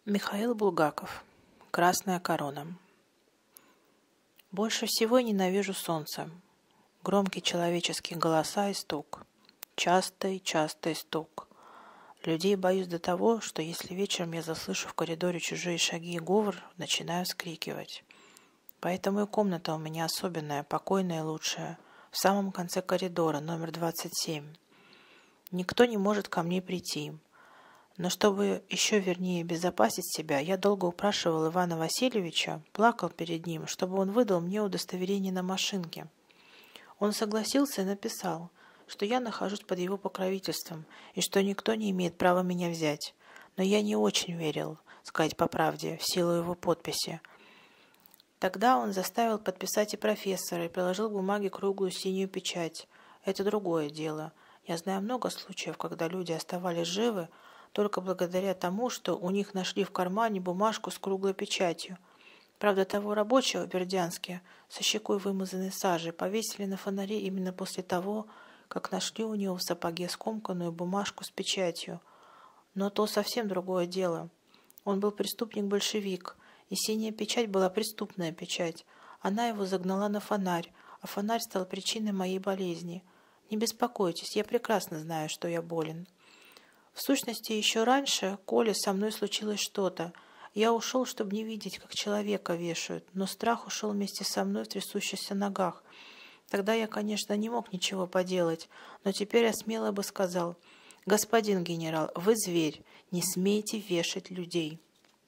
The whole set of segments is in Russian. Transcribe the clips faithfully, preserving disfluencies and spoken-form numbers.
Михаил Булгаков. Красная корона. Больше всего ненавижу солнце. Громкие человеческие голоса и стук. Частый-частый стук. Людей боюсь до того, что если вечером я заслышу в коридоре чужие шаги и говор, начинаю вскрикивать. Поэтому и комната у меня особенная, покойная и лучшая, в самом конце коридора, номер двадцать семь. Никто не может ко мне прийти. Но чтобы еще вернее обезопасить себя, я долго упрашивал Ивана Васильевича, плакал перед ним, чтобы он выдал мне удостоверение на машинке. Он согласился и написал, что я нахожусь под его покровительством и что никто не имеет права меня взять. Но я не очень верил, сказать по правде, в силу его подписи. Тогда он заставил подписать и профессора и приложил к бумаге круглую синюю печать. Это другое дело. Я знаю много случаев, когда люди оставались живы, только благодаря тому, что у них нашли в кармане бумажку с круглой печатью. Правда, того рабочего в Бердянске со щекой вымазанной сажей повесили на фонаре именно после того, как нашли у него в сапоге скомканную бумажку с печатью. Но то совсем другое дело. Он был преступник-большевик, и синяя печать была преступная печать. Она его загнала на фонарь, а фонарь стал причиной моей болезни. Не беспокойтесь, я прекрасно знаю, что я болен. В сущности, еще раньше, Коле, со мной случилось что-то. Я ушел, чтобы не видеть, как человека вешают, но страх ушел вместе со мной в трясущихся ногах. Тогда я, конечно, не мог ничего поделать, но теперь я смело бы сказал: «Господин генерал, вы зверь, не смейте вешать людей».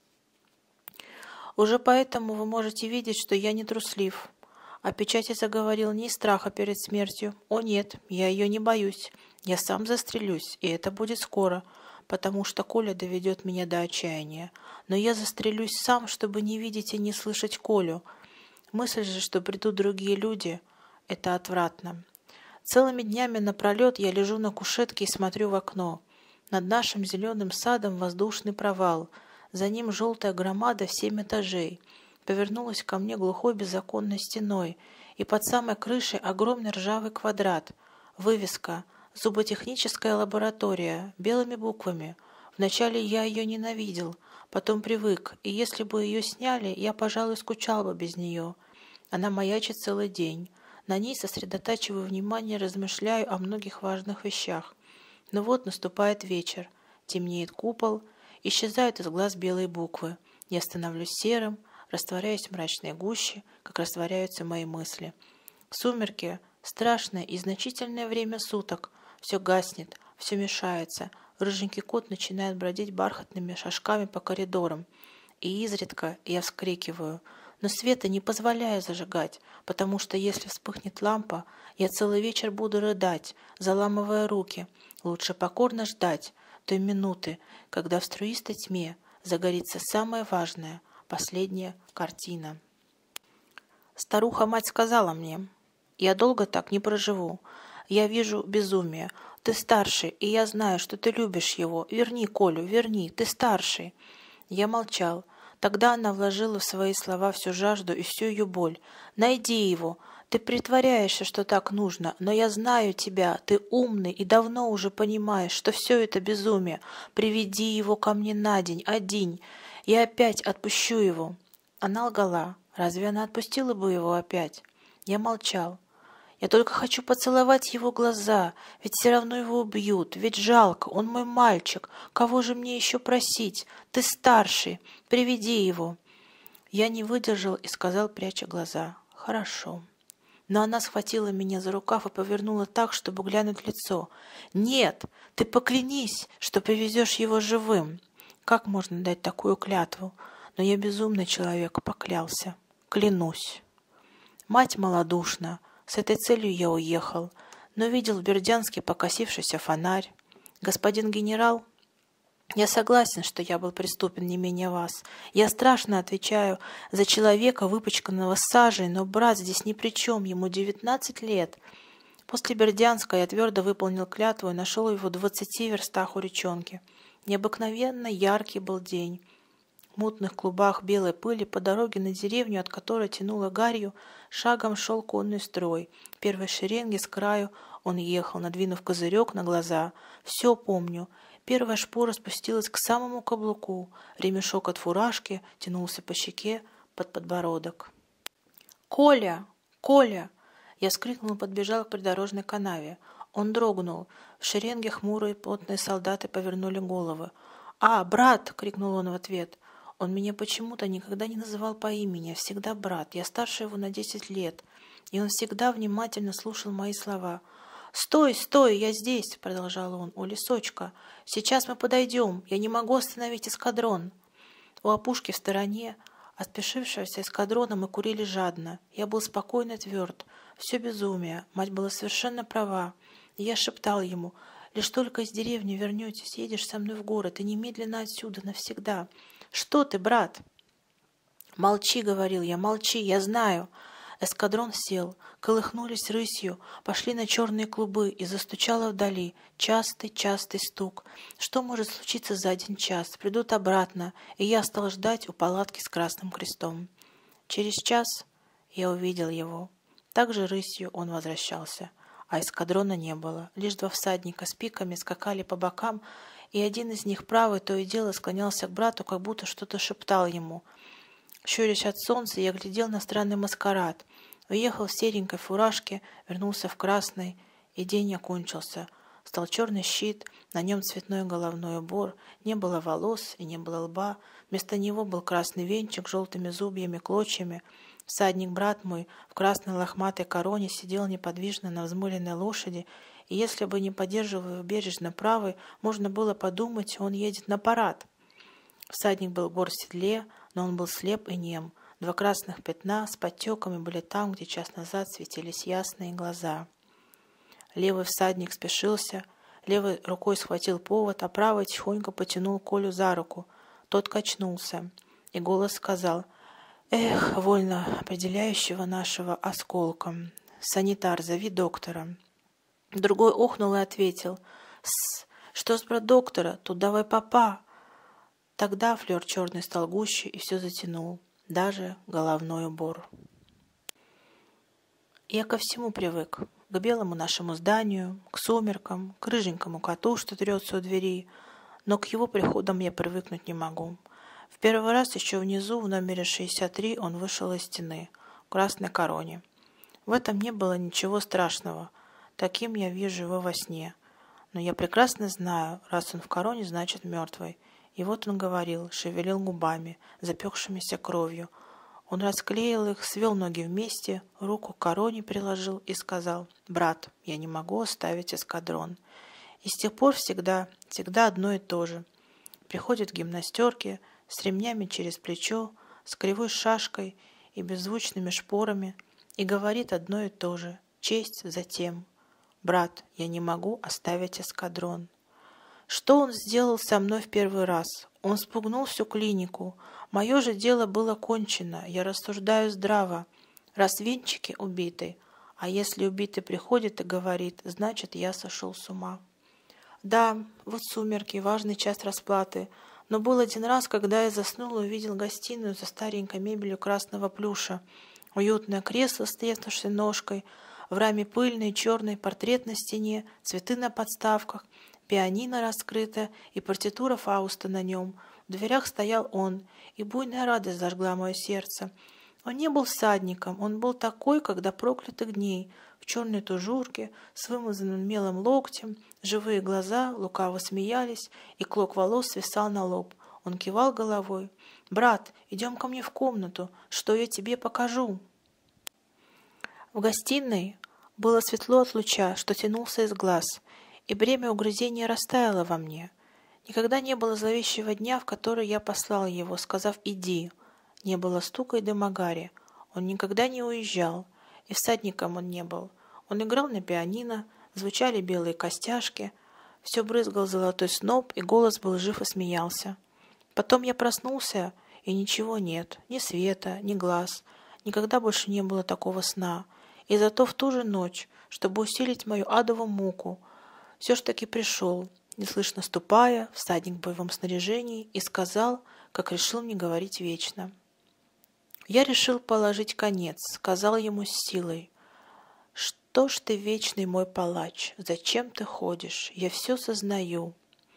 Уже поэтому вы можете видеть, что я не труслив. О печати заговорил не из страха перед смертью. О нет, я ее не боюсь. Я сам застрелюсь, и это будет скоро, потому что Коля доведет меня до отчаяния. Но я застрелюсь сам, чтобы не видеть и не слышать Колю. Мысль же, что придут другие люди, это отвратно. Целыми днями напролет я лежу на кушетке и смотрю в окно. Над нашим зеленым садом воздушный провал. За ним желтая громада в семь этажей. Повернулась ко мне глухой беззаконной стеной, и под самой крышей огромный ржавый квадрат. Вывеска «Зуботехническая лаборатория» белыми буквами. Вначале я ее ненавидел, потом привык, и если бы ее сняли, я, пожалуй, скучал бы без нее. Она маячит целый день. На ней сосредотачиваю внимание, размышляю о многих важных вещах. Но вот наступает вечер, темнеет купол, исчезают из глаз белые буквы. Я становлюсь серым, растворяюсь в мрачной гуще, как растворяются мои мысли. Сумерки, страшное и значительное время суток. Все гаснет, все мешается. Рыженький кот начинает бродить бархатными шажками по коридорам. И изредка я вскрикиваю, но света не позволяю зажигать, потому что если вспыхнет лампа, я целый вечер буду рыдать, заламывая руки. Лучше покорно ждать той минуты, когда в струистой тьме загорится самое важное, последняя картина. Старуха-мать сказала мне: «Я долго так не проживу. Я вижу безумие. Ты старший, и я знаю, что ты любишь его. Верни Колю, верни, ты старший». Я молчал. Тогда она вложила в свои слова всю жажду и всю ее боль. «Найди его. Ты притворяешься, что так нужно, но я знаю тебя. Ты умный и давно уже понимаешь, что все это безумие. Приведи его ко мне на день, один. Я опять отпущу его». Она лгала. Разве она отпустила бы его опять? Я молчал. «Я только хочу поцеловать его глаза, ведь все равно его убьют, ведь жалко, он мой мальчик, кого же мне еще просить? Ты старший, приведи его». Я не выдержал и сказал, пряча глаза: «Хорошо». Но она схватила меня за рукав и повернула так, чтобы глянуть в лицо. «Нет, ты поклянись, что привезешь его живым». Как можно дать такую клятву? Но я безумный человек, поклялся. Клянусь. Мать малодушна. С этой целью я уехал, но видел в Бердянске покосившийся фонарь. Господин генерал, я согласен, что я был преступен не менее вас. Я страшно отвечаю за человека, выпачканного сажей, но брат здесь ни при чем, ему девятнадцать лет. После Бердянска я твердо выполнил клятву и нашел его в двадцати верстах у речонки. Необыкновенно яркий был день. В мутных клубах белой пыли по дороге на деревню, от которой тянуло гарью, шагом шел конный строй. В первой шеренге с краю он ехал, надвинув козырек на глаза. Все помню. Первая шпора спустилась к самому каблуку, ремешок от фуражки тянулся по щеке под подбородок. «Коля! Коля!» Я вскрикнул и подбежал к придорожной канаве. Он дрогнул. В шеренге хмурые потные солдаты повернули головы. «А, брат!» — крикнул он в ответ. Он меня почему-то никогда не называл по имени, а всегда брат. Я старше его на десять лет, и он всегда внимательно слушал мои слова. «Стой, стой, я здесь!» — продолжал он. «У лесочка. Сейчас мы подойдем. Я не могу остановить эскадрон». У опушки в стороне от спешившегося эскадрона мы курили жадно. Я был спокойно тверд. Все безумие. Мать была совершенно права. И я шептал ему: «Лишь только из деревни вернетесь, едешь со мной в город, и немедленно отсюда, навсегда». «Что ты, брат?» «Молчи», — говорил я, — «молчи, я знаю». Эскадрон сел, колыхнулись рысью, пошли на черные клубы, и застучало вдали частый-частый стук. Что может случиться за один час? Придут обратно, и я стал ждать у палатки с красным крестом. Через час я увидел его. Также рысью он возвращался, а эскадрона не было. Лишь два всадника с пиками скакали по бокам, и один из них, правый, то и дело склонялся к брату, как будто что-то шептал ему. Щурясь от солнца, я глядел на странный маскарад. Уехал в серенькой фуражке, вернулся в красной, и день окончился. Стал черный щит, на нем цветной головной убор, не было волос и не было лба, вместо него был красный венчик с желтыми зубьями, клочьями. Всадник, брат мой, в красной лохматой короне сидел неподвижно на взмыленной лошади, и если бы не поддерживал его бережно правой, можно было подумать, он едет на парад. Всадник был гор в седле, но он был слеп и нем. Два красных пятна с подтеками были там, где час назад светились ясные глаза. Левый всадник спешился, левой рукой схватил повод, а правой тихонько потянул Колю за руку. Тот качнулся, и голос сказал: «Эх, вольно определяющего нашего осколком! Санитар, зови доктора!» Другой охнул и ответил: «С, что с про доктора? Тут давай папа!» Тогда флер черный стал гуще и все затянул, даже головной убор. Я ко всему привык. К белому нашему зданию, к сумеркам, к рыженькому коту, что трется у двери. Но к его приходам я привыкнуть не могу. В первый раз еще внизу, в номере шестьдесят три, он вышел из стены, в красной короне. В этом не было ничего страшного. Таким я вижу его во сне. Но я прекрасно знаю, раз он в короне, значит мертвый. И вот он говорил, шевелил губами, запекшимися кровью. Он расклеил их, свел ноги вместе, руку к короне приложил и сказал: «Брат, я не могу оставить эскадрон». И с тех пор всегда, всегда одно и то же. Приходит в гимнастерке, с ремнями через плечо, с кривой шашкой и беззвучными шпорами, и говорит одно и то же: честь затем. «Брат, я не могу оставить эскадрон». Что он сделал со мной в первый раз? Он спугнул всю клинику. Мое же дело было кончено. Я рассуждаю здраво. Раз венчики убиты, а если убитый приходит и говорит, значит, я сошел с ума. Да, вот сумерки, важный час расплаты. Но был один раз, когда я заснул и увидел гостиную за старенькой мебелью красного плюша. Уютное кресло с треснувшей ножкой, в раме пыльный черный портрет на стене, цветы на подставках, пианино раскрыто и партитура Фауста на нем. В дверях стоял он, и буйная радость зажгла мое сердце. Он не был всадником, он был такой, когда проклятых дней, в черной тужурке, с вымазанным мелом локтем, живые глаза лукаво смеялись, и клок волос свисал на лоб. Он кивал головой. «Брат, идем ко мне в комнату, что я тебе покажу». В гостиной было светло от луча, что тянулся из глаз, и бремя угрызения растаяло во мне. Никогда не было зловещего дня, в который я послал его, сказав «иди». Не было стука и дыма гари. Он никогда не уезжал, и всадником он не был. Он играл на пианино, звучали белые костяшки, все брызгал золотой сноп, и голос был жив и смеялся. Потом я проснулся, и ничего нет, ни света, ни глаз. Никогда больше не было такого сна. И зато в ту же ночь, чтобы усилить мою адовую муку, все ж таки пришел, неслышно ступая, всадник в боевом снаряжении, и сказал, как решил мне говорить вечно. Я решил положить конец, сказал ему с силой: «Что ж ты, вечный мой палач, зачем ты ходишь? Я все сознаю.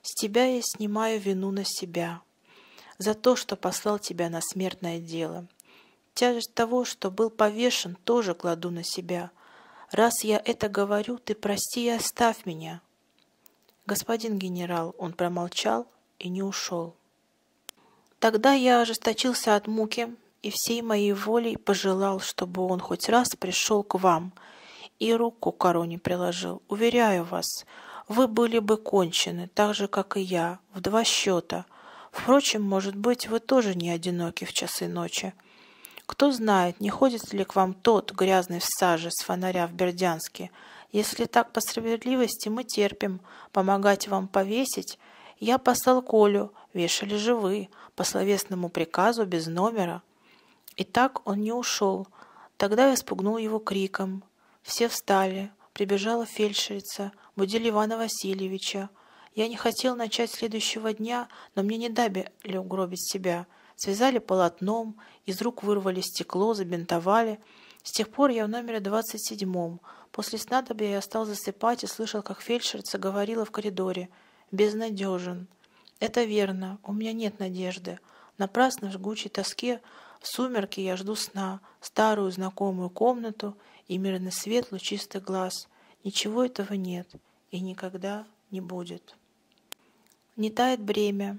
С тебя я снимаю вину на себя, за то, что послал тебя на смертное дело. Тяжесть того, что был повешен, тоже кладу на себя. Раз я это говорю, ты прости и оставь меня. Господин генерал, он промолчал и не ушел. Тогда я ожесточился от муки и всей моей волей пожелал, чтобы он хоть раз пришел к вам и руку к короне приложил. Уверяю вас, вы были бы кончены, так же, как и я, в два счета. Впрочем, может быть, вы тоже не одиноки в часы ночи. Кто знает, не ходит ли к вам тот, грязный в саже, с фонаря в Бердянске. Если так по справедливости мы терпим, помогать вам повесить, я послал Колю, вешали же вы, по словесному приказу, без номера. И так он не ушел. Тогда я спугнул его криком. Все встали, прибежала фельдшерица, будили Ивана Васильевича. Я не хотел начать следующего дня, но мне не дали угробить себя. Связали полотном, из рук вырвали стекло, забинтовали. С тех пор я в номере двадцать седьмом. После снадобья я стал засыпать и слышал, как фельдшерица говорила в коридоре: «Безнадежен». Это верно, у меня нет надежды. Напрасно в жгучей тоске в сумерки я жду сна, старую знакомую комнату и мирный свет лучистых глаз. Ничего этого нет и никогда не будет. Не тает бремя,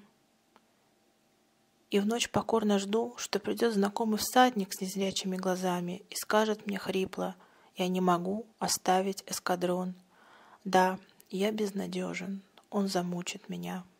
и в ночь покорно жду, что придет знакомый всадник с незрячими глазами и скажет мне хрипло: «Я не могу оставить эскадрон». Да, я безнадежен, он замучит меня.